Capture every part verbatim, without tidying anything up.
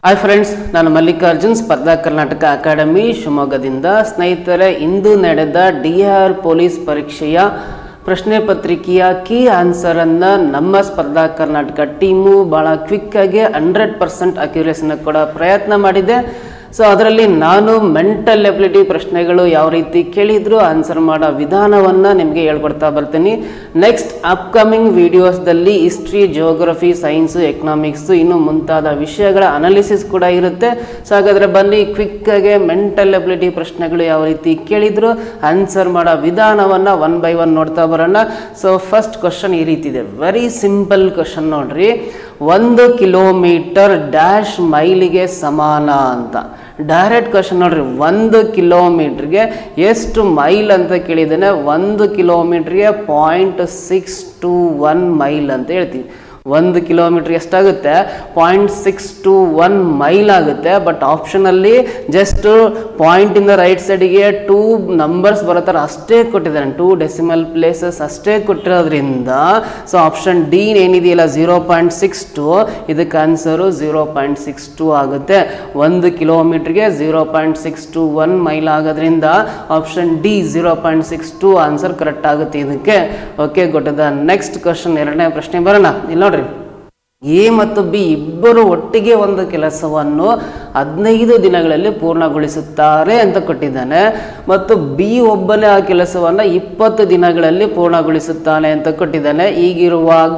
Hi friends, ನಾನು ಮಲ್ಲಿಕಾರ್ಜುನ್, ಸ್ಪರ್ಧಾ Karnataka academy ಶಿವಮೊಗ್ಗದಿಂದ. ಸ್ನೇಹಿತರೆ, ಇಂದು ನಡೆದ ಡಿ ಆರ್ ಪೊಲೀಸ್ ಪರೀಕ್ಷೆಯ ಪ್ರಶ್ನೆ ಪತ್ರಿಕೆಯ ಕೀ ಆನ್ಸರನ್ನು ನಮ್ಮ ಸ್ಪರ್ಧಾ ಕರ್ನಾಟಕ ಟೀಮು ಭಾಳ ಕ್ವಿಕ್ಕಾಗಿ ಹಂಡ್ರೆಡ್ ಪರ್ಸೆಂಟ್ ಅಕ್ಯುರೇಸಿನ ಕೊಡೋ ಪ್ರಯತ್ನ ಮಾಡಿದೆ. ಸೊ ಅದರಲ್ಲಿ ನಾನು ಮೆಂಟಲ್ ಎಬಿಲಿಟಿ ಪ್ರಶ್ನೆಗಳು ಯಾವ ರೀತಿ ಕೇಳಿದ್ರು ಆನ್ಸರ್ ಮಾಡೋ ವಿಧಾನವನ್ನು ನಿಮಗೆ ಹೇಳ್ಕೊಡ್ತಾ ಬರ್ತೀನಿ. ನೆಕ್ಸ್ಟ್ ಅಪ್ಕಮಿಂಗ್ ವಿಡಿಯೋಸ್ದಲ್ಲಿ ಹಿಸ್ಟ್ರಿ, ಜಿಯೋಗ್ರಫಿ, ಸೈನ್ಸು, ಎಕನಾಮಿಕ್ಸು ಇನ್ನು ಮುಂತಾದ ವಿಷಯಗಳ ಅನಾಲಿಸಿಸ್ ಕೂಡ ಇರುತ್ತೆ. ಸೊ ಹಾಗಾದರೆ ಬನ್ನಿ, ಕ್ವಿಕ್ಕಾಗೆ ಮೆಂಟಲ್ ಎಬಿಲಿಟಿ ಪ್ರಶ್ನೆಗಳು ಯಾವ ರೀತಿ ಕೇಳಿದ್ರು ಆನ್ಸರ್ ಮಾಡೋ ವಿಧಾನವನ್ನು ಒನ್ ಬೈ ಒನ್ ನೋಡ್ತಾ ಬರೋಣ. ಸೊ ಫಸ್ಟ್ ಕ್ವಶನ್ ಈ ರೀತಿ ಇದೆ, ವೆರಿ ಸಿಂಪಲ್ ಕ್ವಶನ್ ನೋಡ್ರಿ. ಒಂದು ಕಿಲೋಮೀಟರ್ ಡ್ಯಾಶ್ ಮೈಲಿಗೆ ಸಮಾನ ಅಂತ ಡೈರೆಕ್ಟ್ ಕ್ವಶನ್ ನೋಡ್ರಿ. ಒಂದು ಕಿಲೋಮೀಟ್ರಿಗೆ ಎಷ್ಟು ಮೈಲ್ ಅಂತ ಕೇಳಿದ್ದೇನೆ. ಒಂದು ಕಿಲೋಮೀಟ್ರಿಗೆ point six two one mile ಅಂತ ಹೇಳ್ತೀವಿ. ಒಂದು ಕಿಲೋಮೀಟ್ರ್ ಎಷ್ಟಾಗುತ್ತೆ? Point six two one mile ಆಗುತ್ತೆ. ಬಟ್ ಆಪ್ಷನಲ್ಲಿ ಜಸ್ಟ್ ಪಾಯಿಂಟಿಂದ ರೈಟ್ ಸೈಡಿಗೆ ಟೂ ನಂಬರ್ಸ್ ಬರೋತರ ಅಷ್ಟೇ ಕೊಟ್ಟಿದ್ದಾನೆ, ಟೂ ಡೆಸಿಮಲ್ ಪ್ಲೇಸಸ್ ಅಷ್ಟೇ ಕೊಟ್ಟಿರೋದ್ರಿಂದ ಸೊ ಆಪ್ಷನ್ ಡಿ ಏನಿದೆಯಲ್ಲ ಝೀರೋ ಪಾಯಿಂಟ್ ಸಿಕ್ಸ್ ಟು, ಇದಕ್ಕೆ answer zero point six two ಆಗುತ್ತೆ. ಒಂದು ಕಿಲೋಮೀಟ್ರಿಗೆ zero point six two one mile ಆಗೋದ್ರಿಂದ option D zero point six two answer correct ಆಗುತ್ತೆ ಇದಕ್ಕೆ. ಓಕೆ, ಗೊತ್ತದ. ನೆಕ್ಸ್ಟ್ ಕ್ವಶನ್, ಎರಡನೇ ಪ್ರಶ್ನೆ ಬರೋಣ. ಇಲ್ಲಿ ನೋಡ್ರಿ, ಎ ಮತ್ತು ಬಿ ಇಬ್ಬರು ಒಟ್ಟಿಗೆ ಒಂದು ಕೆಲಸವನ್ನು ಹದಿನೈದು ದಿನಗಳಲ್ಲಿ ಪೂರ್ಣಗೊಳಿಸುತ್ತಾರೆ ಅಂತ ಕೊಟ್ಟಿದ್ದಾನೆ, ಮತ್ತು ಬಿ ಒಬ್ಬನೇ ಆ ಕೆಲಸವನ್ನು ಇಪ್ಪತ್ತು ದಿನಗಳಲ್ಲಿ ಪೂರ್ಣಗೊಳಿಸುತ್ತಾನೆ ಅಂತ ಕೊಟ್ಟಿದ್ದಾನೆ. ಈಗಿರುವಾಗ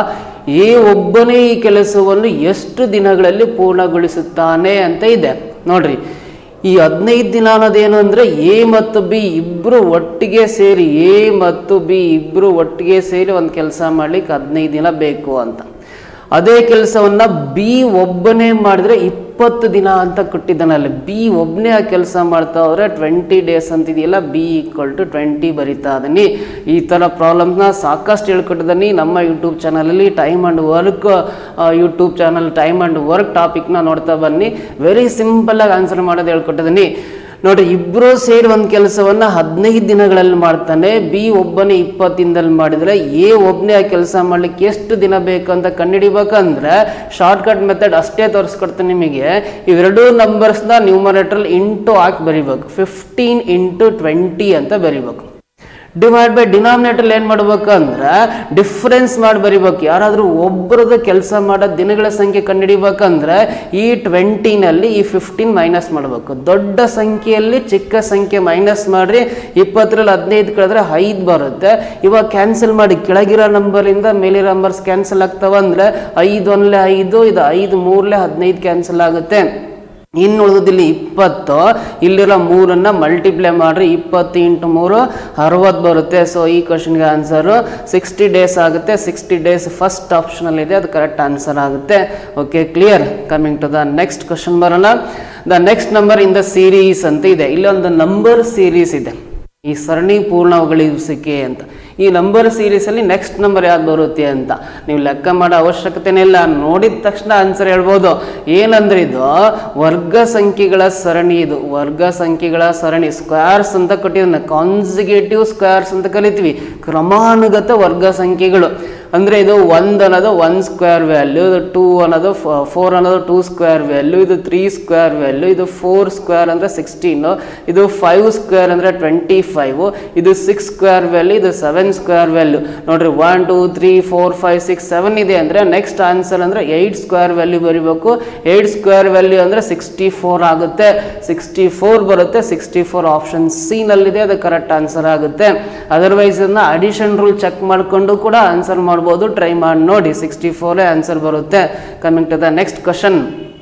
ಎ ಒಬ್ಬನೇ ಈ ಕೆಲಸವನ್ನು ಎಷ್ಟು ದಿನಗಳಲ್ಲಿ ಪೂರ್ಣಗೊಳಿಸುತ್ತಾನೆ ಅಂತ ಇದೆ ನೋಡ್ರಿ. ಈ ಹದಿನೈದು ದಿನ ಅನ್ನೋದೇನು ಅಂದರೆ ಎ ಮತ್ತು ಬಿ ಇಬ್ಬರು ಒಟ್ಟಿಗೆ ಸೇರಿ ಎ ಮತ್ತು ಬಿ ಇಬ್ಬರು ಒಟ್ಟಿಗೆ ಸೇರಿ ಒಂದು ಕೆಲಸ ಮಾಡಲಿಕ್ಕೆ ಹದಿನೈದು ದಿನ ಬೇಕು ಅಂತ. ಅದೇ ಕೆಲಸವನ್ನು ಬಿ ಒಬ್ಬನೇ ಮಾಡಿದ್ರೆ ಇಪ್ಪತ್ತು ದಿನ ಅಂತ ಕೊಟ್ಟಿದ್ದಾನಲ್ಲಿ. ಬಿ ಒಬ್ಬನೇ ಆ ಕೆಲಸ ಮಾಡ್ತಾ ಹೋದ್ರೆ ಟ್ವೆಂಟಿ ಡೇಸ್ ಅಂತಿದೆಯಲ್ಲ, ಬಿ ಈಕ್ವಲ್ ಟು ಟ್ವೆಂಟಿ ಬರಿತಾ ಇದೀನಿ. ಈ ಥರ ಪ್ರಾಬ್ಲಮ್ಸ್ನ ಸಾಕಷ್ಟು ಹೇಳ್ಕೊಟ್ಟಿದ್ದೀನಿ ನಮ್ಮ ಯೂಟ್ಯೂಬ್ ಚಾನಲಲ್ಲಿ. Time and work YouTube channel time and work ಟಾಪಿಕ್ನ ನೋಡ್ತಾ ಬನ್ನಿ. ವೆರಿ ಸಿಂಪಲ್ಲಾಗಿ ಆನ್ಸರ್ ಮಾಡೋದು ಹೇಳ್ಕೊಟ್ಟಿದ್ದೀನಿ ನೋಡಿರಿ. ಇಬ್ಬರು ಸೇರಿ ಒಂದು ಕೆಲಸವನ್ನು ಹದಿನೈದು ದಿನಗಳಲ್ಲಿ ಮಾಡ್ತಾನೆ, ಬಿ ಒಬ್ಬನೇ ಇಪ್ಪತ್ತು ದಿನದಲ್ಲಿ ಮಾಡಿದರೆ ಎ ಒಬ್ಬನೇ ಆ ಕೆಲಸ ಮಾಡಲಿಕ್ಕೆ ಎಷ್ಟು ದಿನ ಬೇಕು ಅಂತ ಕಂಡುಹಿಡಿಬೇಕಂದ್ರೆ ಶಾರ್ಟ್ಕಟ್ ಮೆಥಡ್ ಅಷ್ಟೇ ತೋರಿಸ್ಕೊಡ್ತೀನಿ ನಿಮಗೆ. ಇವೆರಡೂ ನಂಬರ್ಸ್ನ ನ್ಯೂಮರೇಟರ್ ಇಂಟು ಹಾಕಿ ಬರಿಬೇಕು. ಫಿಫ್ಟೀನ್ ಇಂಟು ಟ್ವೆಂಟಿ ಅಂತ ಬರಿಬೇಕು. ಡಿವೈಡ್ ಬೈ ಡಿನಾಮಿನೇಟರ್ ಏನು ಮಾಡ್ಬೇಕಂದ್ರೆ ಡಿಫ್ರೆನ್ಸ್ ಮಾಡಿ ಬರಿಬೇಕು. ಯಾರಾದರೂ ಒಬ್ಬರದ್ದು ಕೆಲಸ ಮಾಡೋ ದಿನಗಳ ಸಂಖ್ಯೆ ಕಂಡುಹಿಡಿಬೇಕಂದ್ರೆ ಈ ಟ್ವೆಂಟಿನಲ್ಲಿ ಈ ಫಿಫ್ಟೀನ್ ಮೈನಸ್ ಮಾಡಬೇಕು. ದೊಡ್ಡ ಸಂಖ್ಯೆಯಲ್ಲಿ ಚಿಕ್ಕ ಸಂಖ್ಯೆ ಮೈನಸ್ ಮಾಡಿರಿ. ಇಪ್ಪತ್ತರಲ್ಲಿ ಹದಿನೈದು ಕಳೆದ್ರೆ ಐದು ಬರುತ್ತೆ. ಇವಾಗ ಕ್ಯಾನ್ಸಲ್ ಮಾಡಿ, ಕೆಳಗಿರೋ ನಂಬರಿಂದ ಮೇಲಿರೋ ನಂಬರ್ಸ್ ಕ್ಯಾನ್ಸಲ್ ಆಗ್ತಾವ ಅಂದರೆ ಐದು ಒಂದಲೇ ಐದು, ಇದು ಐದು ಮೂರಲೇ ಹದಿನೈದು ಕ್ಯಾನ್ಸಲ್ ಆಗುತ್ತೆ. ಇನ್ನು ಉಳಿದಿಲ್ಲಿ ಇಪ್ಪತ್ತು, ಇಲ್ಲಿರೋ ಮೂರನ್ನು ಮಲ್ಟಿಪ್ಲೈ ಮಾಡಿರಿ. ಇಪ್ಪತ್ತು ಇಂಟು ಮೂರು ಅರವತ್ತು ಬರುತ್ತೆ. ಸೊ ಈ ಕ್ವಶನ್ಗೆ ಆನ್ಸರು ಸಿಕ್ಸ್ಟಿ ಡೇಸ್ ಆಗುತ್ತೆ. ಸಿಕ್ಸ್ಟಿ ಡೇಸ್ ಫಸ್ಟ್ ಆಪ್ಷನಲ್ಲಿದೆ, ಅದು ಕರೆಕ್ಟ್ ಆನ್ಸರ್ ಆಗುತ್ತೆ. Okay, clear. Coming to the next question ಬರೋಣ. The next number in the series ಅಂತ ಇದೆ. ಇಲ್ಲೊಂದು ನಂಬರ್ ಸೀರೀಸ್ ಇದೆ, ಈ ಸರಣಿ ಪೂರ್ಣಗೊಳಿಸಿಕೆ ಅಂತ. ಈ ನಂಬರ್ ಸೀರೀಸಲ್ಲಿ ನೆಕ್ಸ್ಟ್ ನಂಬರ್ ಯಾವ್ದು ಬರುತ್ತೆ ಅಂತ ನೀವು ಲೆಕ್ಕ ಮಾಡೋ ಅವಶ್ಯಕತೆನೇ ಇಲ್ಲ, ನೋಡಿದ ತಕ್ಷಣ ಆನ್ಸರ್ ಹೇಳ್ಬೋದು. ಏನಂದ್ರೆ ಇದು ವರ್ಗ ಸಂಖ್ಯೆಗಳ ಸರಣಿ. ಇದು ವರ್ಗ ಸಂಖ್ಯೆಗಳ ಸರಣಿ, ಸ್ಕ್ವೇರ್ಸ್ ಅಂತ ಕೊಟ್ಟಿದ್ದಾನೆ. ಕಾನ್ಸಿಗೇಟಿವ್ ಸ್ಕ್ವೇರ್ಸ್ ಅಂತ ಕರಿತೀವಿ, ಕ್ರಮಾನುಗತ ವರ್ಗ ಸಂಖ್ಯೆಗಳು. ಅಂದರೆ ಇದು ಒಂದು ಅನ್ನೋದು ಒನ್ ಸ್ಕ್ವೇರ್ ವ್ಯಾಲ್ಯೂ, ಇದು ಟೂ ಅನ್ನೋದು ಫೋರ್ ಅನ್ನೋದು ಟೂ ಸ್ಕ್ವೇರ್ ವ್ಯಾಲ್ಯೂ, ಇದು ತ್ರೀ ಸ್ಕ್ವೇರ್ ವ್ಯಾಲ್ಯೂ, ಇದು ಫೋರ್ ಸ್ಕ್ವೇರ್ ಅಂದರೆ ಸಿಕ್ಸ್ಟೀನು, ಇದು ಫೈವ್ ಸ್ಕ್ವೇರ್ ಅಂದರೆ ಟ್ವೆಂಟಿ ಫೈವ್, ಇದು ಸಿಕ್ಸ್ ಸ್ಕ್ವೇರ್ ವ್ಯಾಲ್ಯೂ, ಇದು ಸೆವೆನ್ ಸ್ಕ್ವೇರ್ ವ್ಯಾಲ್ಯೂ. ನೋಡ್ರಿ, one two three four five six seven ಇದೆ ಅಂದರೆ ನೆಕ್ಸ್ಟ್ ಆನ್ಸರ್ ಅಂದರೆ ಏಯ್ಟ್ ಸ್ಕ್ವೇರ್ ವ್ಯಾಲ್ಯೂ ಬರೀಬೇಕು. ಏಯ್ಟ್ ಸ್ಕ್ವೇರ್ ವ್ಯಾಲ್ಯೂ ಅಂದರೆ ಸಿಕ್ಸ್ಟಿ ಫೋರ್ ಆಗುತ್ತೆ. ಸಿಕ್ಸ್ಟಿ ಫೋರ್ ಬರುತ್ತೆ. ಸಿಕ್ಸ್ಟಿ ಫೋರ್ ಆಪ್ಷನ್ ಸಿ ನಲ್ಲಿದೆ, ಅದು ಕರೆಕ್ಟ್ ಆನ್ಸರ್ ಆಗುತ್ತೆ. ಅದರ್ವೈಸ್ ಇದನ್ನ ಅಡಿಷನ್ ರೂಲ್ ಚೆಕ್ ಮಾಡಿಕೊಂಡು ಕೂಡ ಆನ್ಸರ್ ಮಾಡ್ಬೋದು. ಟ್ರೈ ಮಾಡಿ ನೋಡಿ, ಸಿಕ್ಸ್ಟಿ ಫೋರ್ ಆನ್ಸರ್ ಬರುತ್ತೆ. Coming to the next question.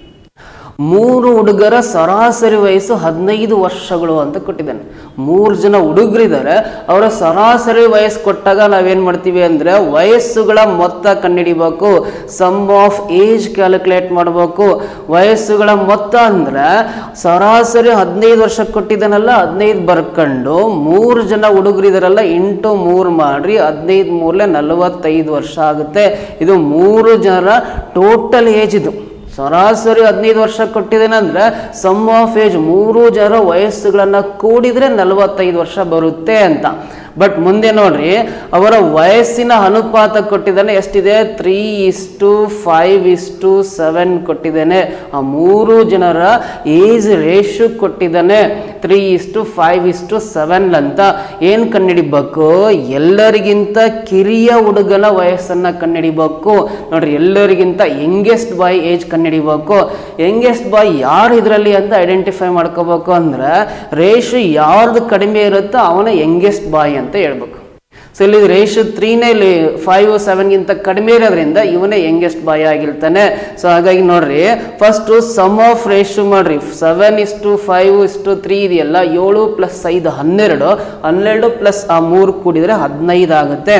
ಮೂರು ಹುಡುಗರ ಸರಾಸರಿ ವಯಸ್ಸು ಹದಿನೈದು ವರ್ಷಗಳು ಅಂತ ಕೊಟ್ಟಿದ್ದಾನೆ. ಮೂರು ಜನ ಹುಡುಗರಿದ್ದಾರೆ, ಅವರ ಸರಾಸರಿ ವಯಸ್ಸು ಕೊಟ್ಟಾಗ ನಾವೇನು ಮಾಡ್ತೀವಿ ಅಂದರೆ ವಯಸ್ಸುಗಳ ಮೊತ್ತ ಕಂಡುಹಿಡಿಬೇಕು. ಸಮ್ ಆಫ್ ಏಜ್ ಕ್ಯಾಲ್ಕುಲೇಟ್ ಮಾಡಬೇಕು. ವಯಸ್ಸುಗಳ ಮೊತ್ತ ಅಂದರೆ ಸರಾಸರಿ ಹದಿನೈದು ವರ್ಷ ಕೊಟ್ಟಿದ್ದಾನಲ್ಲ, ಹದಿನೈದು ಬರ್ಕೊಂಡು ಮೂರು ಜನ ಹುಡುಗರಿದಾರಲ್ಲ ಇಂಟು ಮೂರು ಮಾಡ್ರಿ, ಹದಿನೈದು ಮೂರಲೆ ನಲವತ್ತೈದು ವರ್ಷ ಆಗುತ್ತೆ. ಇದು ಮೂರು ಜನರ ಟೋಟಲ್ ಏಜ್. ಇದು ಸರಾಸರಿ ಹದಿನೈದು ವರ್ಷ ಕೊಟ್ಟಿದ್ದೇನೆ ಅಂದರೆ ಸಮ್ ಆಫ್ ಏಜ್ ಮೂರು ಜನರ ವಯಸ್ಸುಗಳನ್ನು ಕೂಡಿದರೆ ನಲವತ್ತೈದು ವರ್ಷ ಬರುತ್ತೆ ಅಂತ. ಬಟ್ ಮುಂದೆ ನೋಡ್ರಿ ಅವರ ವಯಸ್ಸಿನ ಅನುಪಾತ ಕೊಟ್ಟಿದ್ದಾನೆ, ಎಷ್ಟಿದೆ? Three is to five is to seven ಕೊಟ್ಟಿದ್ದಾನೆ. ಆ ಮೂರು ಜನರ ಏಜ್ ರೇಷು ಕೊಟ್ಟಿದ್ದಾನೆ three is to five is to seven ಅಂತ. ಏನು ಕಂಡುಹಿಡಿಬೇಕು? ಎಲ್ಲರಿಗಿಂತ ಕಿರಿಯ ಹುಡುಗನ ವಯಸ್ಸನ್ನ ಕಂಡುಹಿಡಿಬೇಕು. ನೋಡ್ರಿ, ಎಲ್ಲರಿಗಿಂತ ಯಂಗೆಸ್ಟ್ ಬಾಯ್ ಏಜ್ ಕಂಡುಹಿಡಿಬೇಕು. ಯಂಗೆಸ್ಟ್ ಬಾಯ್ ಯಾರು ಇದರಲ್ಲಿ ಅಂತ ಐಡೆಂಟಿಫೈ ಮಾಡ್ಕೋಬೇಕು ಅಂದ್ರೆ ರೇಷು ಯಾರ್ದು ಕಡಿಮೆ ಇರುತ್ತೋ ಅವನ ಯಂಗೆಸ್ಟ್ ಬಾಯ್ ಅಂತ ಹೇಳ್ಬೇಕು. ಸೊ ಇಲ್ಲಿ ರೇಷು ತ್ರೀನೇ ಫೈವ್ ಸೆವೆನ್ಗಿಂತ ಕಡಿಮೆ ಇರೋದ್ರಿಂದ ಇವನೇ ಯಂಗೆಸ್ಟ್ ಬಾಯ್ ಆಗಿರ್ತಾನೆ. ಸೊ ಹಾಗಾಗಿ ನೋಡ್ರಿ, ಫಸ್ಟು ಸಮ್ ಆಫ್ ರೇಷು ಮಾಡ್ರಿ. Seven is to five is to three ಇದೆಯಲ್ಲ, ಏಳು ಪ್ಲಸ್ ಐದು ಹನ್ನೆರಡು, ಹನ್ನೆರಡು ಪ್ಲಸ್ ಆ ಮೂರು ಕೂಡಿದ್ರೆ ಹದಿನೈದು ಆಗುತ್ತೆ.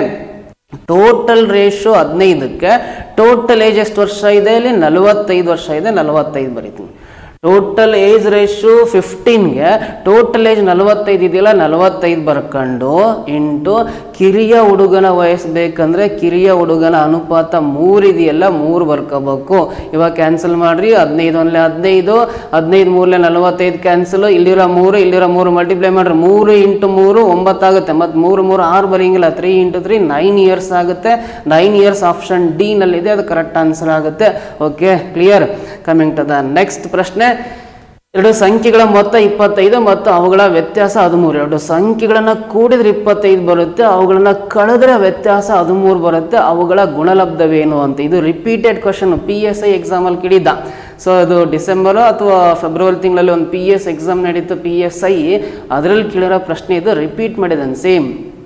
ಟೋಟಲ್ ರೇಷು ಹದಿನೈದಕ್ಕೆ ಟೋಟಲ್ ಏಜ್ ಎಷ್ಟು ವರ್ಷ ಇದೆ? ಇಲ್ಲಿ ನಲವತ್ತೈದು ವರ್ಷ ಇದೆ, ನಲವತ್ತೈದು ಬರೀತೀನಿ. ಟೋಟಲ್ ಏಜ್ ರೇಷು ಫಿಫ್ಟೀನ್ಗೆ ಟೋಟಲ್ ಏಜ್ ನಲವತ್ತೈದು ಇದೆಯಲ್ಲ, ನಲವತ್ತೈದು ಬರ್ಕೊಂಡು ಇಂಟು ಕಿರಿಯ ಹುಡುಗನ ವಯಸ್ಸು ಬೇಕಂದ್ರೆ ಕಿರಿಯ ಹುಡುಗನ ಅನುಪಾತ ಮೂರು ಇದೆಯಲ್ಲ, ಮೂರು ಬರ್ಕೋಬೇಕು. ಇವಾಗ ಕ್ಯಾನ್ಸಲ್ ಮಾಡ್ರಿ. ಹದಿನೈದು ಒಂದ್ಲೆ ಹದಿನೈದು, ಹದಿನೈದು ಮೂರಲೆ ನಲವತ್ತೈದು ಕ್ಯಾನ್ಸಲ್, ಇಲ್ಲಿರೋ ಮೂರು ಇಲ್ಲಿರೋ ಮೂರು ಮಲ್ಟಿಪ್ಲೈ ಮಾಡ್ರಿ. ಮೂರು ಇಂಟು ಮೂರು ಒಂಬತ್ತಾಗುತ್ತೆ, ಮತ್ತು ಮೂರು ಮೂರು ಆರು ಬರೆಯಂಗಿಲ್ಲ. Three into three nine years ಆಗುತ್ತೆ. ನೈನ್ ಇಯರ್ಸ್ ಆಪ್ಷನ್ ಡಿ ನಲ್ಲಿದೆ, ಅದು ಕರೆಕ್ಟ್ ಆನ್ಸರ್ ಆಗುತ್ತೆ. Okay, clear. Coming to the next ಪ್ರಶ್ನೆ. ಎರಡು ಸಂಖ್ಯೆಗಳ ಮೊತ್ತ ಇಪ್ಪತ್ತೈದು ಮತ್ತು ಅವುಗಳ ವ್ಯತ್ಯಾಸ ಹದಿಮೂರು. ಎರಡು ಸಂಖ್ಯೆಗಳನ್ನು ಕೂಡಿದ್ರೆ ಇಪ್ಪತ್ತೈದು ಬರುತ್ತೆ, ಅವುಗಳನ್ನ ಕಳೆದ್ರೆ ವ್ಯತ್ಯಾಸ ಹದಿಮೂರು ಬರುತ್ತೆ. ಅವುಗಳ ಗುಣಲಬ್ಧವೇನು ಅಂತ. ಇದು repeated question, P S I ಎಕ್ಸಾಮಲ್ಲಿ ಕೇಳಿದ್ದ. ಸೊ ಅದು ಡಿಸೆಂಬರು ಅಥವಾ ಫೆಬ್ರವರಿ ತಿಂಗಳಲ್ಲಿ ಒಂದು ಪಿ ಎಸ್ ಎಕ್ಸಾಮ್ ನಡೀತು, ಪಿ ಎಸ್ ಐ. ಅದರಲ್ಲಿ ಕೇಳಿರೋ ಪ್ರಶ್ನೆ ಇದು, ರಿಪೀಟ್ ಮಾಡಿದ್ದಾನೆ ಸೇಮ್.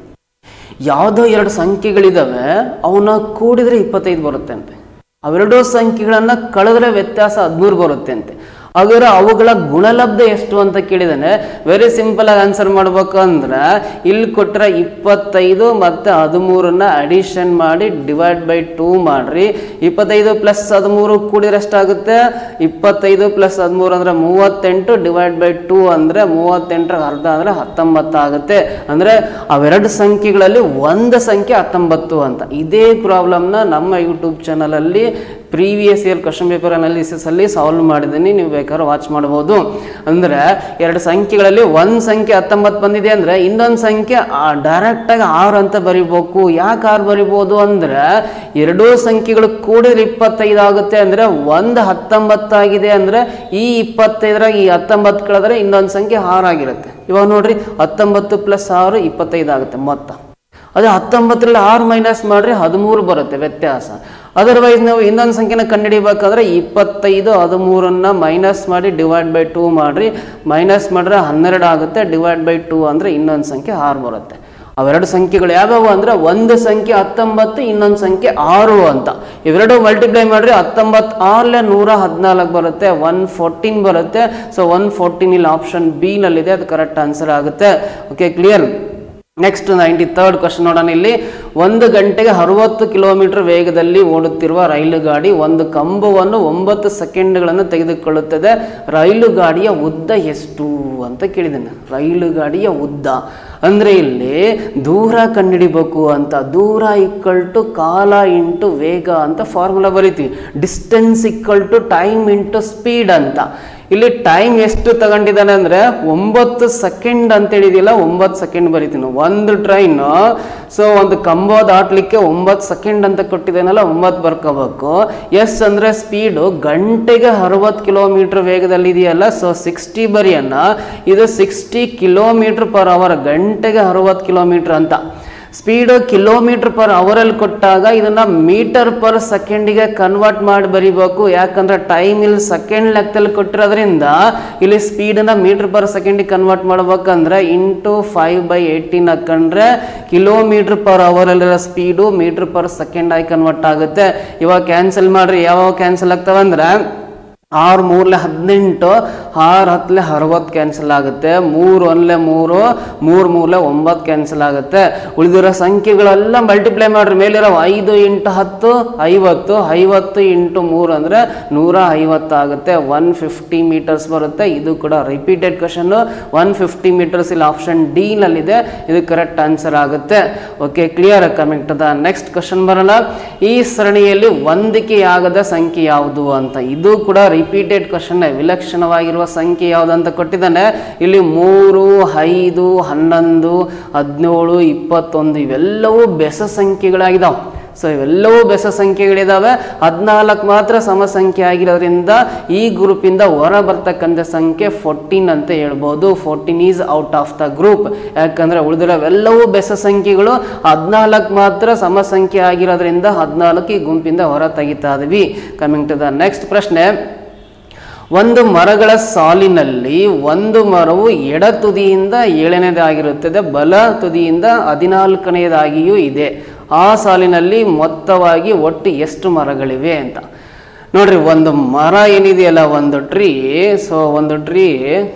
ಯಾವುದೋ ಎರಡು ಸಂಖ್ಯೆಗಳಿದಾವೆ, ಅವನ್ನ ಕೂಡಿದ್ರೆ ಇಪ್ಪತ್ತೈದು ಬರುತ್ತೆ ಅಂತೆ. ಅವೆರಡೂ ಸಂಖ್ಯೆಗಳನ್ನ ಕಳೆದ್ರೆ ವ್ಯತ್ಯಾಸ ಹದಿಮೂರು ಬರುತ್ತೆ ಅಂತೆ. ಹಾಗಾದ್ರೆ ಅವುಗಳ ಗುಣಲಬ್ಧ ಎಷ್ಟು ಅಂತ ಕೇಳಿದಾನೆ. ವೆರಿ ಸಿಂಪಲ್ ಆಗಿ ಆನ್ಸರ್ ಮಾಡ್ಬೇಕು ಅಂದ್ರೆ ಇಲ್ಲಿ ಕೊಟ್ಟರೆ ಇಪ್ಪತ್ತೈದು ಮತ್ತು ಹದಿಮೂರನ್ನ ಅಡಿಷನ್ ಮಾಡಿ ಡಿವೈಡ್ ಬೈ ಟೂ ಮಾಡ್ರಿ. ಇಪ್ಪತ್ತೈದು ಪ್ಲಸ್ ಹದಿಮೂರು ಕೂಡಿದ್ರೆ ಎಷ್ಟಾಗುತ್ತೆ? ಇಪ್ಪತ್ತೈದು ಪ್ಲಸ್ ಹದಿಮೂರು ಅಂದ್ರೆ ಮೂವತ್ತೆಂಟು, ಡಿವೈಡ್ ಬೈ ಟೂ ಅಂದ್ರೆ ಮೂವತ್ತೆಂಟರ ಅರ್ಧ ಅಂದ್ರೆ ಹತ್ತೊಂಬತ್ತು ಆಗುತ್ತೆ. ಅಂದ್ರೆ ಅವೆರಡು ಸಂಖ್ಯೆಗಳಲ್ಲಿ ಒಂದು ಸಂಖ್ಯೆ ಹತ್ತೊಂಬತ್ತು ಅಂತ. ಇದೇ ಪ್ರಾಬ್ಲಮ್ನ ನಮ್ಮ ಯೂಟ್ಯೂಬ್ ಚಾನಲಲ್ಲಿ previous year question paper analysis ಅಲ್ಲಿ ಸಾಲ್ವ್ ಮಾಡಿದ್ದೀನಿ, ನೀವು ಬೇಕಾದ್ರೆ ವಾಚ್ ಮಾಡಬಹುದು. ಅಂದ್ರೆ ಎರಡು ಸಂಖ್ಯೆಗಳಲ್ಲಿ ಒಂದು ಸಂಖ್ಯೆ ಹತ್ತೊಂಬತ್ತು ಬಂದಿದೆ ಅಂದ್ರೆ ಇನ್ನೊಂದು ಸಂಖ್ಯೆ ಡೈರೆಕ್ಟ್ ಆಗಿ ಆರು ಅಂತ ಬರಿಬೇಕು. ಯಾಕೆ ಆರು ಬರಿಬಹುದು ಅಂದ್ರೆ ಎರಡೂ ಸಂಖ್ಯೆಗಳು ಕೂಡಿದ್ರೆ ಇಪ್ಪತ್ತೈದು ಆಗುತ್ತೆ. ಅಂದ್ರೆ ಒಂದು ಹತ್ತೊಂಬತ್ತಾಗಿದೆ ಅಂದ್ರೆ ಈ ಇಪ್ಪತ್ತೈದರಾಗ ಈ ಹತ್ತೊಂಬತ್ತು ಕಳೆದ್ರೆ ಇನ್ನೊಂದು ಸಂಖ್ಯೆ ಆರು ಆಗಿರುತ್ತೆ. ಇವಾಗ ನೋಡ್ರಿ, ಹತ್ತೊಂಬತ್ತು ಪ್ಲಸ್ ಆರು ಇಪ್ಪತ್ತೈದು ಆಗುತ್ತೆ ಮೊತ್ತ. ಅದೇ ಹತ್ತೊಂಬತ್ತರಲ್ಲಿ ಆರು ಮೈನಸ್ ಮಾಡ್ರಿ ಹದಿಮೂರು ಬರುತ್ತೆ ವ್ಯತ್ಯಾಸ. ಅದರ್ವೈಸ್ ನಾವು ಇನ್ನೊಂದು ಸಂಖ್ಯೆನ ಕಂಡುಹಿಡಿಬೇಕಾದ್ರೆ ಇಪ್ಪತ್ತೈದು ಹದಿಮೂರನ್ನ ಮೈನಸ್ ಮಾಡಿ ಡಿವೈಡ್ ಬೈ ಟೂ ಮಾಡ್ರಿ. ಮೈನಸ್ ಮಾಡಿದ್ರೆ ಹನ್ನೆರಡು ಆಗುತ್ತೆ, ಡಿವೈಡ್ ಬೈ ಟೂ ಅಂದರೆ ಇನ್ನೊಂದು ಸಂಖ್ಯೆ ಆರು ಬರುತ್ತೆ. ಅವೆರಡು ಸಂಖ್ಯೆಗಳು ಯಾವ್ಯಾವು ಅಂದ್ರೆ ಒಂದು ಸಂಖ್ಯೆ ಹತ್ತೊಂಬತ್ತು, ಇನ್ನೊಂದು ಸಂಖ್ಯೆ ಆರು ಅಂತ. ಇವೆರಡು ಮಲ್ಟಿಪ್ಲೈ ಮಾಡ್ರಿ ಹತ್ತೊಂಬತ್ತು ಆರ್ಲೆ ನೂರ ಹದಿನಾಲ್ಕು ಬರುತ್ತೆ, ಒನ್ ಫೋರ್ಟೀನ್ ಬರುತ್ತೆ. ಸೊ ಒನ್ ಫೋರ್ಟೀನ್ ಇಲ್ಲಿ ಆಪ್ಷನ್ ಬಿ ನಲ್ಲಿದೆ, ಅದು ಕರೆಕ್ಟ್ ಆನ್ಸರ್ ಆಗುತ್ತೆ. Okay, clear. Next ninety third question ನೋಡೋಣ. ಇಲ್ಲಿ ಒಂದು ಗಂಟೆಗೆ ಅರವತ್ತು ಕಿಲೋಮೀಟರ್ ವೇಗದಲ್ಲಿ ಓಡುತ್ತಿರುವ ರೈಲು ಗಾಡಿ ಒಂದು ಕಂಬವನ್ನು ಒಂಬತ್ತು ಸೆಕೆಂಡ್ಗಳನ್ನು ತೆಗೆದುಕೊಳ್ಳುತ್ತದೆ. ರೈಲು ಗಾಡಿಯ ಉದ್ದ ಎಷ್ಟು ಅಂತ ಕೇಳಿದ್ದೇನೆ. ರೈಲು ಗಾಡಿಯ ಉದ್ದ ಅಂದ್ರೆ ಇಲ್ಲಿ ದೂರ ಕಂಡುಹಿಡಿಬೇಕು ಅಂತ. ದೂರ ಈಕ್ವಲ್ ಟು ಕಾಲ ಇಂಟು ವೇಗ ಅಂತ ಫಾರ್ಮುಲಾ ಬರೀತೀವಿ. Distance equal to time into speed ಅಂತ. ಇಲ್ಲಿ ಟೈಮ್ ಎಷ್ಟು ತಗೊಂಡಿದ್ದಾನೆ ಅಂದ್ರೆ ಒಂಬತ್ತು ಸೆಕೆಂಡ್ ಅಂತ ಹೇಳಿದಿಲ್ಲ, ಒಂಬತ್ತು ಸೆಕೆಂಡ್ ಬರೀತೀನಿ. ಒಂದು ಟ್ರೈನ್ ಸೊ ಒಂದು ಕಂಬ ದಾಟ್ಲಿಕ್ಕೆ ಒಂಬತ್ತು ಸೆಕೆಂಡ್ ಅಂತ ಕೊಟ್ಟಿದ್ದಾನಲ್ಲ, ಒಂಬತ್ತು ಬರ್ಕೋಬೇಕು. ಎಸ್ ಅಂದ್ರೆ ಸ್ಪೀಡು ಗಂಟೆಗೆ ಅರವತ್ತು ಕಿಲೋಮೀಟರ್ ವೇಗದಲ್ಲಿ ಇದೆಯಲ್ಲ, ಸೊ ಸಿಕ್ಸ್ಟಿ ಬರಿಯನ್ನ. ಇದು ಸಿಕ್ಸ್ಟಿ ಕಿಲೋಮೀಟರ್ ಪರ್ ಅವರ್, ಗಂಟೆಗೆ ಅರವತ್ತು ಕಿಲೋಮೀಟರ್ ಅಂತ. ಸ್ಪೀಡು ಕಿಲೋಮೀಟರ್ ಪರ್ ಅವರಲ್ಲಿ ಕೊಟ್ಟಾಗ ಇದನ್ನ ಮೀಟರ್ ಪರ್ ಸೆಕೆಂಡಿಗೆ ಕನ್ವರ್ಟ್ ಮಾಡಿ ಬರಿಬೇಕು. ಯಾಕಂದ್ರೆ ಟೈಮ್ ಇಲ್ಲಿ ಸೆಕೆಂಡ್ ಲೆಕ್ಕದಲ್ಲಿ ಕೊಟ್ಟಿರೋದ್ರಿಂದ ಇಲ್ಲಿ ಸ್ಪೀಡನ್ನ ಮೀಟರ್ ಪರ್ ಸೆಕೆಂಡಿಗೆ ಕನ್ವರ್ಟ್ ಮಾಡ್ಬೇಕಂದ್ರೆ ಇಂಟು ಫೈವ್ ಬೈ ಏಯ್ಟೀನ್ ಹಾಕೊಂಡ್ರೆ ಕಿಲೋಮೀಟರ್ ಪರ್ ಅವರ್ ಅಲ್ಲಿರೋ ಸ್ಪೀಡು ಮೀಟರ್ ಪರ್ ಸೆಕೆಂಡ್ ಆಗಿ ಕನ್ವರ್ಟ್ ಆಗುತ್ತೆ. ಇವಾಗ ಕ್ಯಾನ್ಸಲ್ ಮಾಡ್ರಿ. ಯಾವಾಗ ಕ್ಯಾನ್ಸಲ್ ಆಗ್ತಾವಂದ್ರೆ ಆರು ಮೂರ್ಲೆ ಹದಿನೆಂಟು, ಆರು ಹತ್ತಲೆ ಅರವತ್ತು ಕ್ಯಾನ್ಸಲ್ ಆಗುತ್ತೆ. ಮೂರು ಒಂದ್ಲೆ ಮೂರು, ಮೂರು ಮೂರ್ಲೆ ಒಂಬತ್ತು ಕ್ಯಾನ್ಸಲ್ ಆಗುತ್ತೆ. ಉಳಿದಿರೋ ಸಂಖ್ಯೆಗಳೆಲ್ಲ ಮಲ್ಟಿಪ್ಲೈ ಮಾಡ್ರಿ. ಮೇಲಿರೋ ಐದು ಇಂಟು ಹತ್ತು ಐವತ್ತು, ಐವತ್ತು ಇಂಟು ಮೂರು ಅಂದರೆ ನೂರ ಐವತ್ತು ಆಗುತ್ತೆ. ಒನ್ ಫಿಫ್ಟಿ ಮೀಟರ್ಸ್ ಬರುತ್ತೆ. ಇದು ಕೂಡ repeated question. One fifty metres ಇಲ್ಲಿ ಆಪ್ಷನ್ ಡಿ ನಲ್ಲಿದೆ, ಇದು ಕರೆಕ್ಟ್ ಆನ್ಸರ್ ಆಗುತ್ತೆ. Okay, clear. Coming to the next question ಬರೋಣ. ಈ ಸರಣಿಯಲ್ಲಿ ಹೊಂದಿಕೆಯಾಗದ ಸಂಖ್ಯೆ ಯಾವುದು ಅಂತ. ಇದು ಕೂಡ ರಿಪೀಟೆಡ್ ಕ್ವಶನ್, ವಿಲಕ್ಷಣವಾಗಿರುವ ಸಂಖ್ಯೆ ಯಾವುದಂತ ಕೊಟ್ಟಿದ್ದಾನೆ. ಇಲ್ಲಿ ಮೂರು, ಐದು, ಹನ್ನೊಂದು, ಹದಿನೇಳು, ಇಪ್ಪತ್ತೊಂದು ಇವೆಲ್ಲವೂ ಬೆಸ ಸಂಖ್ಯೆಗಳಾಗಿದ್ದಾವೆ. ಸೊ ಇವೆಲ್ಲವೂ ಬೆಸ ಸಂಖ್ಯೆಗಳಿದ್ದಾವೆ. ಹದಿನಾಲ್ಕು ಮಾತ್ರ ಸಮ ಸಂಖ್ಯೆ ಆಗಿರೋದ್ರಿಂದ ಈ ಗ್ರೂಪಿಂದ ಹೊರ ಬರ್ತಕ್ಕಂಥ ಸಂಖ್ಯೆ ಫೋರ್ಟೀನ್ ಅಂತ ಹೇಳ್ಬೋದು. Fourteen is out of the group. ಯಾಕಂದರೆ ಉಳಿದಿರೋವೆಲ್ಲವೂ ಬೆಸ ಸಂಖ್ಯೆಗಳು, ಹದಿನಾಲ್ಕು ಮಾತ್ರ ಸಮ ಸಂಖ್ಯೆ ಆಗಿರೋದ್ರಿಂದ ಹದಿನಾಲ್ಕು ಈ ಗುಂಪಿಂದ ಹೊರ ತೆಗಿತಾ ಇದ್ವಿ. ಕಮಿಂಗ್ ಟು ದ ನೆಕ್ಸ್ಟ್ ಪ್ರಶ್ನೆ. ಒಂದು ಮರಗಳ ಸಾಲಿನಲ್ಲಿ ಒಂದು ಮರವು ಎಡ ತುದಿಯಿಂದ ಏಳನೇದಾಗಿರುತ್ತದೆ, ಬಲ ತುದಿಯಿಂದ ಹದಿನಾಲ್ಕನೆಯದಾಗಿಯೂ ಇದೆ. ಆ ಸಾಲಿನಲ್ಲಿ ಮೊತ್ತವಾಗಿ ಒಟ್ಟು ಎಷ್ಟು ಮರಗಳಿವೆ ಅಂತ ನೋಡ್ರಿ. ಒಂದು ಮರ ಏನಿದೆಯಲ್ಲ, ಒಂದು ಟ್ರೀ, ಸೊ ಒಂದು ಟ್ರೀ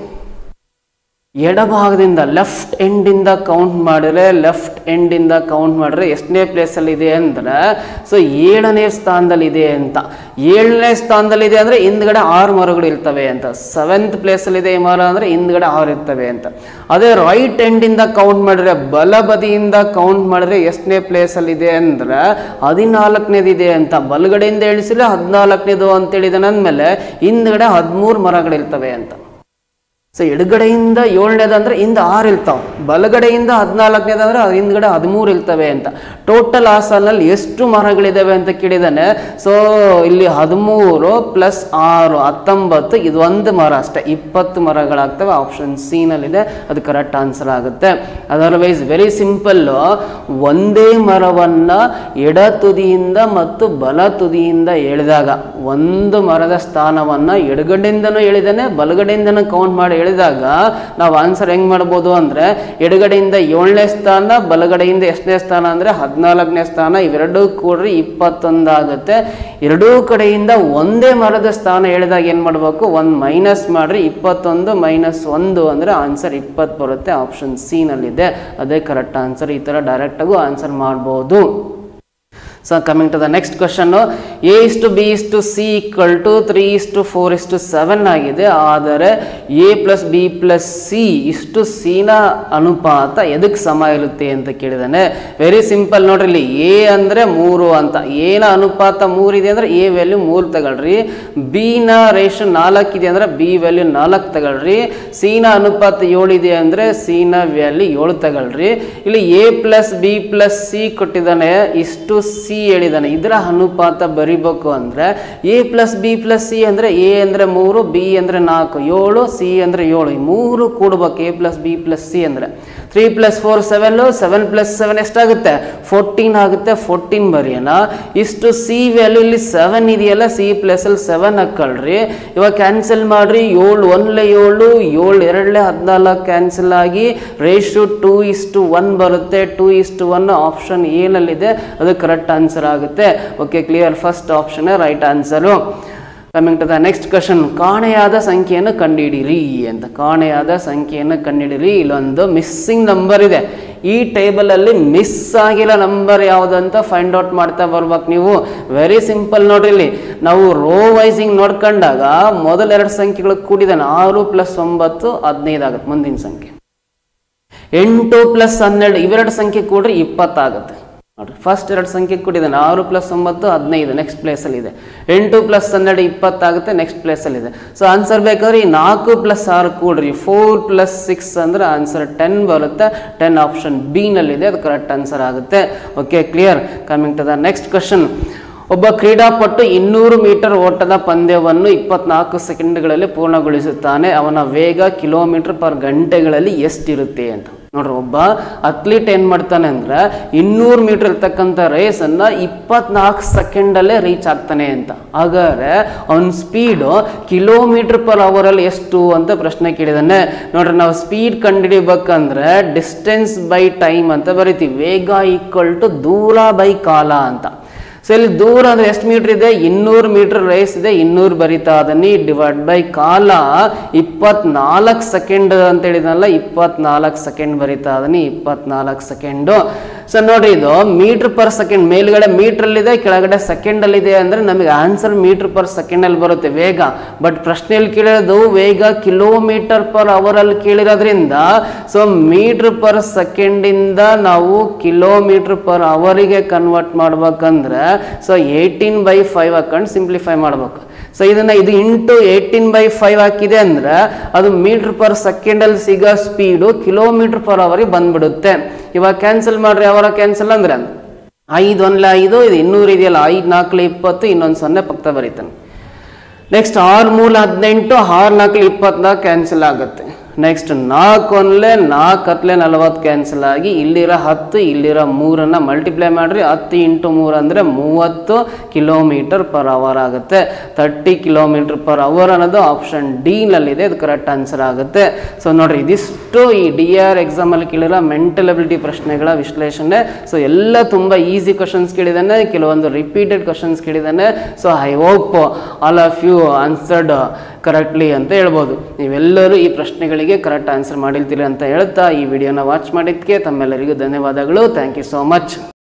ಎಡಭಾಗದಿಂದ ಲೆಫ್ಟ್ ಎಂಡಿಂದ ಕೌಂಟ್ ಮಾಡಿದ್ರೆ ಲೆಫ್ಟ್ ಎಂಡಿಂದ ಕೌಂಟ್ ಮಾಡಿದ್ರೆ ಎಷ್ಟನೇ ಪ್ಲೇಸಲ್ಲಿ ಇದೆ ಅಂದ್ರೆ ಸೊ ಏಳನೇ ಸ್ಥಾನದಲ್ಲಿ ಇದೆ ಅಂತ. ಏಳನೇ ಸ್ಥಾನದಲ್ಲಿ ಇದೆ ಅಂದರೆ ಹಿಂದ್ಗಡೆ ಆರು ಮರಗಳು ಇರ್ತವೆ ಅಂತ. ಸೆವೆಂತ್ ಪ್ಲೇಸಲ್ಲಿದೆ ಈ ಮರ ಅಂದರೆ ಹಿಂದ್ಗಡೆ ಆರು ಇರ್ತವೆ ಅಂತ. ಅದೇ ರೈಟ್ ಎಂಡಿಂದ ಕೌಂಟ್ ಮಾಡಿದ್ರೆ, ಬಲಬದಿಯಿಂದ ಕೌಂಟ್ ಮಾಡಿದ್ರೆ ಎಷ್ಟನೇ ಪ್ಲೇಸಲ್ಲಿದೆ ಅಂದ್ರೆ ಹದಿನಾಲ್ಕನೇದಿದೆ ಅಂತ. ಬಲಗಡೆಯಿಂದ ಎಳಿಸಿದ್ರೆ ಹದಿನಾಲ್ಕನೇದು ಅಂತೇಳಿದಾನೆ ಅಂದಮೇಲೆ ಹಿಂದ್ಗಡೆ ಹದಿಮೂರು ಮರಗಳಿರ್ತವೆ ಅಂತ. ಸೊ ಎಡಗಡೆಯಿಂದ ಏಳನೇದಂದ್ರೆ ಹಿಂದೆ ಆರು ಇರ್ತಾವೆ, ಬಲಗಡೆಯಿಂದ ಹದಿನಾಲ್ಕನೇದಂದ್ರೆ ಹಿಂದ್ಗಡೆ ಹದಿಮೂರು ಇರ್ತವೆ ಅಂತ. ಟೋಟಲ್ ಆ ಸಾಲಿನಲ್ಲಿ ಎಷ್ಟು ಮರಗಳಿದ್ದಾವೆ ಅಂತ ಕೇಳಿದಾನೆ. ಸೊ ಇಲ್ಲಿ ಹದಿಮೂರು ಪ್ಲಸ್ ಆರು ಹತ್ತೊಂಬತ್ತು, ಇದು ಒಂದು ಮರ ಅಷ್ಟೇ, ಇಪ್ಪತ್ತು ಮರಗಳಾಗ್ತವೆ. ಆಪ್ಷನ್ ಸಿ ನಲ್ಲಿದೆ, ಅದು ಕರೆಕ್ಟ್ ಆನ್ಸರ್ ಆಗುತ್ತೆ. ಅದರ್ವೈಸ್ ವೆರಿ ಸಿಂಪಲ್, ಒಂದೇ ಮರವನ್ನ ಎಡ ತುದಿಯಿಂದ ಮತ್ತು ಬಲ ತುದಿಯಿಂದ ಎಳೆದಾಗ ಒಂದು ಮರದ ಸ್ಥಾನವನ್ನ ಎಡಗಡೆಯಿಂದನೂ ಎಳಿದಾನೆ, ಬಲಗಡೆಯಿಂದನೂ ಕೌಂಟ್ ಮಾಡಿ ಹೇಳಿದಾಗ ನಾವು ಆನ್ಸರ್ ಹೆಂಗ್ ಮಾಡ್ಬೋದು ಅಂದ್ರೆ ಎಡಗಡೆಯಿಂದ ಏಳನೇ ಸ್ಥಾನ, ಬಲಗಡೆಯಿಂದ ಎಷ್ಟನೇ ಸ್ಥಾನ ಅಂದ್ರೆ ಹದಿನಾಲ್ಕನೇ ಸ್ಥಾನ, ಇವೆರಡೂ ಕೂಡ್ರಿ ಇಪ್ಪತ್ತೊಂದು ಆಗುತ್ತೆ. ಎರಡೂ ಕಡೆಯಿಂದ ಒಂದೇ ಮರದ ಸ್ಥಾನ ಹೇಳಿದಾಗ ಏನ್ ಮಾಡ್ಬೇಕು, ಒಂದ್ ಮೈನಸ್ ಮಾಡ್ರಿ, ಇಪ್ಪತ್ತೊಂದು ಮೈನಸ್ ಒಂದು ಅಂದ್ರೆ ಆನ್ಸರ್ ಇಪ್ಪತ್ತು ಬರುತ್ತೆ. ಆಪ್ಷನ್ ಸಿ ನಲ್ಲಿದೆ, ಅದೇ ಕರೆಕ್ಟ್ ಆನ್ಸರ್. ಈ ತರ ಡೈರೆಕ್ಟ್ ಆಗು ಆನ್ಸರ್ ಮಾಡಬಹುದು. So coming to the next question, a is to b is to c equal to three is to four is to seven ಆಗಿದೆ. ಆದರೆ a plus b plus c ಇಷ್ಟು c ನ ಅನುಪಾತ ಎದಕ್ಕೆ ಸಮ ಇರುತ್ತೆ ಅಂತ ಕೇಳಿದಾನೆ. ವೆರಿ ಸಿಂಪಲ್ ನೋಡ್ರಿ, ಇಲ್ಲಿ a ಅಂದ್ರೆ ಮೂರು ಅಂತ, a ನ ಅನುಪಾತ ಮೂರು ಇದೆ ಅಂದ್ರೆ a ವ್ಯಾಲ್ಯೂ ಮೂರು ತಗೊಳ್ರಿ. b ನ ರೇಷೋ ನಾಲ್ಕು ಇದೆ ಅಂದ್ರೆ b ವ್ಯಾಲ್ಯೂ ನಾಲ್ಕು ತಗೊಳ್ರಿ. c ನ ಅನುಪಾತ ಏಳು ಇದೆ ಅಂದ್ರೆ c ನ ವ್ಯಾಲ್ಯೂ ಏಳು ತಗೊಳ್ರಿ. ಇಲ್ಲಿ a plus b plus c ಕೊಟ್ಟಿದ್ದಾನೆ, ಇಷ್ಟು c ಹೇಳಿದಾನೆ. ಇದರ ಅನುಪಾತ ಬರಿಬೇಕು ಅಂದ್ರೆ A plus B plus C ಅಂದ್ರೆ ಎ ಅಂದ್ರೆ ಮೂರು, ಬಿ ಅಂದ್ರೆ ನಾಲ್ಕು, ಏಳು, ಸಿ ಅಂದ್ರೆ ಏಳು, ಈ ಮೂರು ಕೂಡ್ಬೇಕು. A plus B plus C ಅಂದ್ರೆ three plus four seven, seven plus seven ಎಷ್ಟಾಗುತ್ತೆ, ಫೋರ್ಟೀನ್ ಆಗುತ್ತೆ. ಫೋರ್ಟೀನ್ ಬರೆಯೋಣ. ಇಷ್ಟು ಸಿ ವ್ಯಾಲ್ಯೂ ಇಲ್ಲಿ ಸೆವೆನ್ ಇದೆಯಲ್ಲ, ಸಿ ಪ್ಲಸ್ ಅಲ್ಲಿ ಸೆವೆನ್ ಹಾಕೊಳ್ರಿ. ಇವಾಗ ಕ್ಯಾನ್ಸಲ್ ಮಾಡ್ರಿ. ಏಳು ಒಂದ್ಲೆ ಏಳು, ಏಳು ಎರಡ್ಲೆ ಹದಿನಾಲ್ಕು ಕ್ಯಾನ್ಸಲ್ ಆಗಿ ರೇಷು ಟೂ ಇಷ್ಟು ಒನ್ ಬರುತ್ತೆ. ಟೂ ಇಷ್ಟು ಒನ್ ಆಪ್ಷನ್ ಏನಲ್ಲಿದೆ, ಅದು ಕರೆಕ್ಟ್ ಆನ್ಸರ್ ಆಗುತ್ತೆ. Okay, clear. First option right answer. Coming to the next question, ಕಾಣೆಯಾದ ಸಂಖ್ಯೆಯನ್ನು ಕಂಡುಹಿಡಿಯಿರಿ ಅಂತ. ಕಾಣೆಯಾದ ಸಂಖ್ಯೆಯನ್ನು ಕಂಡುಹಿಡಿಯಿರಿ. ಇಲ್ಲೊಂದು ಮಿಸ್ಸಿಂಗ್ ನಂಬರ್ ಇದೆ. ಈ ಟೇಬಲ್ ಅಲ್ಲಿ ಮಿಸ್ ಆಗಿರೋ ನಂಬರ್ ಯಾವುದಂತ ಫೈಂಡ್ ಔಟ್ ಮಾಡ್ತಾ ಬರ್ಬೇಕು ನೀವು. ವೆರಿ ಸಿಂಪಲ್ ನೋಡ್ರಿ, ಇಲ್ಲಿ ನಾವು ರೋ ವೈಸಿಂಗ್ ನೋಡ್ಕೊಂಡಾಗ ಮೊದಲ ಎರಡು ಸಂಖ್ಯೆಗಳು ಕೂಡಿದಾನೆ. ಆರು ಪ್ಲಸ್ ಒಂಬತ್ತು ಹದಿನೈದು ಆಗುತ್ತೆ. ಮುಂದಿನ ಸಂಖ್ಯೆ ಎಂಟು ಪ್ಲಸ್ ಹನ್ನೆರಡು, ಇವೆರಡು ಸಂಖ್ಯೆ ಕೂಡ್ರಿ ಇಪ್ಪತ್ತಾಗುತ್ತೆ. ನೋಡ್ರಿ, ಫಸ್ಟ್ ಎರಡು ಸಂಖ್ಯೆ ಕೂಡಿದಾನೆ. ಆರು ಪ್ಲಸ್ ಒಂಬತ್ತು ಹದಿನೈದು ನೆಕ್ಸ್ಟ್ ಪ್ಲೇಸಲ್ಲಿ ಇದೆ. ಎಂಟು ಪ್ಲಸ್ ಹನ್ನೆರಡು ಇಪ್ಪತ್ತಾಗುತ್ತೆ, ನೆಕ್ಸ್ಟ್ ಪ್ಲೇಸಲ್ಲಿ ಇದೆ. ಸೊ ಆನ್ಸರ್ ಬೇಕಾದ್ರೆ ಈ ನಾಲ್ಕು ಪ್ಲಸ್ ಆರು ಕೂಡ್ರಿ, ಫೋರ್ ಪ್ಲಸ್ ಸಿಕ್ಸ್ ಅಂದ್ರೆ ಆನ್ಸರ್ ಟೆನ್ ಬರುತ್ತೆ. ಟೆನ್ ಆಪ್ಷನ್ ಬಿ ನಲ್ಲಿದೆ, ಅದು ಕರೆಕ್ಟ್ ಆನ್ಸರ್ ಆಗುತ್ತೆ. Okay, clear. Coming to the next question, ಒಬ್ಬ ಕ್ರೀಡಾಪಟು ಇನ್ನೂರು ಮೀಟರ್ ಓಟದ ಪಂದ್ಯವನ್ನು ಇಪ್ಪತ್ನಾಲ್ಕು ಸೆಕೆಂಡ್ಗಳಲ್ಲಿ ಪೂರ್ಣಗೊಳಿಸುತ್ತಾನೆ. ಅವನ ವೇಗ ಕಿಲೋಮೀಟರ್ ಪರ್ ಗಂಟೆಗಳಲ್ಲಿ ಎಷ್ಟಿರುತ್ತೆ ಅಂತ. ನೋಡ್ರಿ, ಒಬ್ಬ ಅಥ್ಲೀಟ್ ಏನ್ ಮಾಡ್ತಾನೆ ಅಂದ್ರೆ ಇನ್ನೂರು ಮೀಟರ್ ಇರ್ತಕ್ಕಂಥ ರೇಸ್ ಅನ್ನ ಇಪ್ಪತ್ನಾಲ್ಕು ಸೆಕೆಂಡ್ ಅಲ್ಲೇ ರೀಚ್ ಆಗ್ತಾನೆ ಅಂತ. ಹಾಗಾದ್ರೆ ಅವನ ಸ್ಪೀಡು ಕಿಲೋಮೀಟರ್ ಪರ್ ಅವರ್ ಅಲ್ಲಿ ಎಷ್ಟು ಅಂತ ಪ್ರಶ್ನೆ ಕೇಳಿದಾನೆ. ನೋಡ್ರಿ, ನಾವು ಸ್ಪೀಡ್ ಕಂಡುಹಿಡಿಬೇಕಂದ್ರೆ ಡಿಸ್ಟೆನ್ಸ್ ಬೈ ಟೈಮ್ ಅಂತ ಬರಿತೀವಿ. ವೇಗ ಈಕ್ವಲ್ ಟು ದೂರ ಬೈ ಕಾಲ ಅಂತ. ಸೊ ಇಲ್ಲಿ ದೂರ ಅಂದ್ರೆ ಎಷ್ಟು ಮೀಟರ್ ಇದೆ, ಇನ್ನೂರು ಮೀಟರ್ ರೇಸ್ ಇದೆ, ಇನ್ನೂರು ಬರಿತಾ ಅದನ್ನಿ ಡಿವೈಡ್ ಬೈ ಕಾಲ ಇಪ್ಪತ್ನಾಲ್ಕು ಸೆಕೆಂಡ್ ಅಂತ ಹೇಳಿದ್ನಲ್ಲ, ಇಪ್ಪತ್ನಾಲ್ಕು ಸೆಕೆಂಡ್ ಬರಿತಾ ಅದನ್ನಿ ಇಪ್ಪತ್ನಾಲ್ಕು ಸೆಕೆಂಡು. ಸೊ ನೋಡ್ರಿ, ಇದು ಮೀಟರ್ ಪರ್ ಸೆಕೆಂಡ್, ಮೇಲ್ಗಡೆ ಮೀಟರ್ ಅಲ್ಲಿ ಇದೆ, ಕೆಳಗಡೆ ಸೆಕೆಂಡ್ ಅಲ್ಲಿ ಇದೆ ಅಂದ್ರೆ ನಮಗೆ ಆನ್ಸರ್ ಮೀಟರ್ ಪರ್ ಸೆಕೆಂಡ್ ಅಲ್ಲಿ ಬರುತ್ತೆ ವೇಗ. ಬಟ್ ಪ್ರಶ್ನೆಯಲ್ಲಿ ಕೇಳಿರೋದು ವೇಗ ಕಿಲೋಮೀಟರ್ ಪರ್ ಅವರ್ ಅಲ್ಲಿ ಕೇಳಿರೋದ್ರಿಂದ ಸೊ ಮೀಟರ್ ಪರ್ ಸೆಕೆಂಡ್ ಇಂದ ನಾವು ಕಿಲೋಮೀಟರ್ ಪರ್ ಅವರಿಗೆ ಕನ್ವರ್ಟ್ ಮಾಡ್ಬೇಕಂದ್ರೆ ಸೊ ಏಯ್ಟೀನ್ ಬೈ ಫೈವ್ ಹಾಕೊಂಡು ಸಿಂಪ್ಲಿಫೈ ಮಾಡ್ಬೇಕು. ಸೊ ಇದನ್ನ ಇದು ಇಂಟು ಏಯ್ಟೀನ್ ಬೈ ಫೈವ್ ಹಾಕಿದೆ ಅಂದ್ರೆ ಅದು ಮೀಟರ್ ಪರ್ ಸೆಕೆಂಡಲ್ಲಿ ಸಿಗೋ ಸ್ಪೀಡು ಕಿಲೋಮೀಟರ್ ಪರ್ ಅವರಿಗೆ ಬಂದ್ಬಿಡುತ್ತೆ. ಇವಾಗ ಕ್ಯಾನ್ಸಲ್ ಮಾಡ್ರಿ, ಅವರ ಕ್ಯಾನ್ಸಲ್ ಅಂದ್ರೆ ಐದು ಒಂದ್ಲೆ ಐದು, ಇದು ಇನ್ನೂರು ಇದೆಯಲ್ಲ, ಐದು ನಾಲ್ಕಲೆ ಇಪ್ಪತ್ತು, ಇನ್ನೊಂದು ಸೊನ್ನೆ ಪಕ್ಕ ಬರೀತಾನೆ. ನೆಕ್ಸ್ಟ್ ಆರು ಮೂಲ ಹದಿನೆಂಟು, ಆರು ನಾಲ್ಕಲೆ ಇಪ್ಪತ್ನಾಲ್ಕು ಕ್ಯಾನ್ಸಲ್ ಆಗುತ್ತೆ. ನೆಕ್ಸ್ಟ್ ನಾಲ್ಕು ಒಂದ್ಲೆ ನಾಲ್ಕು ಹತ್ತಲೆ ನಲವತ್ತು ಕ್ಯಾನ್ಸಲ್ ಆಗಿ ಇಲ್ಲಿರೋ ಹತ್ತು ಇಲ್ಲಿರೋ ಮೂರನ್ನು ಮಲ್ಟಿಪ್ಲೈ ಮಾಡಿರಿ. ಹತ್ತು ಇಂಟು ಮೂರು ಅಂದರೆ ಮೂವತ್ತು ಕಿಲೋಮೀಟರ್ ಪರ್ ಅವರ್ ಆಗುತ್ತೆ. ತರ್ಟಿ ಕಿಲೋಮೀಟರ್ ಪರ್ ಅವರ್ ಅನ್ನೋದು ಆಪ್ಷನ್ ಡಿ ನಲ್ಲಿದೆ, ಇದು ಕರೆಕ್ಟ್ ಆನ್ಸರ್ ಆಗುತ್ತೆ. ಸೊ ನೋಡ್ರಿ, ಇದಿಷ್ಟು ಈ ಡಿ ಆರ್ ಎಕ್ಸಾಮಲ್ಲಿ ಕೇಳಿರೋ ಮೆಂಟಲ್ ಅಬಿಲಿಟಿ ಪ್ರಶ್ನೆಗಳ ವಿಶ್ಲೇಷಣೆ. ಸೊ ಎಲ್ಲ ತುಂಬ ಈಸಿ ಕ್ವಶನ್ಸ್ ಕೇಳಿದ್ದಾನೆ, ಕೆಲವೊಂದು ರಿಪೀಟೆಡ್ ಕ್ವಶನ್ಸ್ ಕೇಳಿದ್ದಾನೆ. So I hope all of you answered correctly ಅಂತ ಹೇಳ್ಬೋದು. ನೀವೆಲ್ಲರೂ ಈ ಪ್ರಶ್ನೆಗಳಿಗೆ ಕರೆಕ್ಟ್ ಆನ್ಸರ್ ಮಾಡಿರ್ತೀರಿ ಅಂತ ಹೇಳ್ತಾ ಈ ವಿಡಿಯೋನ ವಾಚ್ ಮಾಡಿದ್ದಕ್ಕೆ ತಮ್ಮೆಲ್ಲರಿಗೂ ಧನ್ಯವಾದಗಳು. Thank you so much.